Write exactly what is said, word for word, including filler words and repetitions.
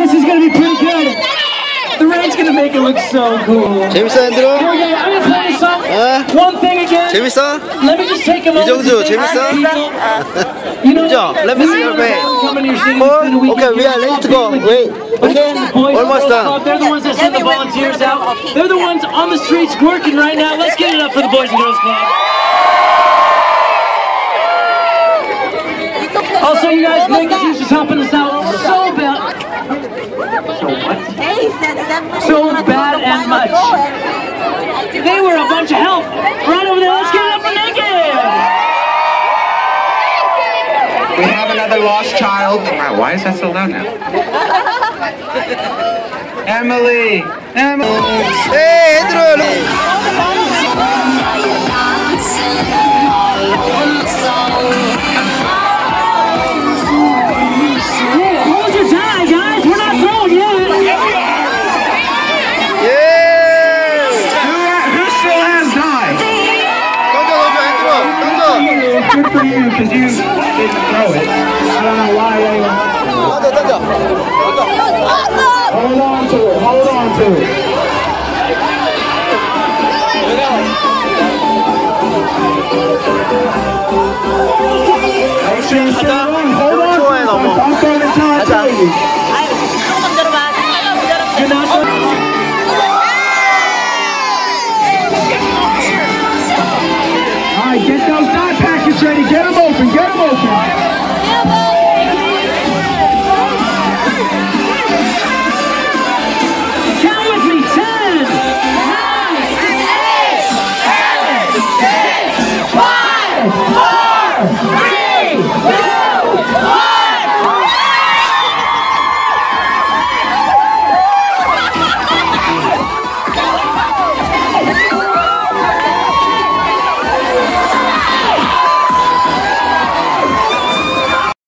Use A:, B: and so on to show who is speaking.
A: This is gonna be pretty good. The rain's gonna make it look so cool.
B: 재밌어, 앤드루?
A: I'm gonna play a song.
B: 어?
A: One thing again.
B: 재밌어?
A: Let me just take a moment.
B: 이정주, 재밌어?
A: You know,
B: 이정, let me see your face.
A: Four?
B: Okay, we are ready to go. Wait. Okay, almost done.
A: They're the ones that send the volunteers out. They're the ones on the streets working right now. Let's get it up for the Boys and Girls Club. Also, you guys, Nick is just helping us out so bad. So what? So bad and much. They were a bunch of help. Right over there, let's get it up for Naked!
C: We have another lost child. Wow, why is that so loud now? Emily! Emily!
B: Hey, Andrew!
A: Hey, hold your tie, guys. We're not thrown yet.
B: Yeah!
C: Who, who still has died? Good for you, because you didn't throw it. I don't know why they...
B: 던져, 던져.
C: Hold on to it, hold on to it. Hold on to it. Don't throw the tie to you.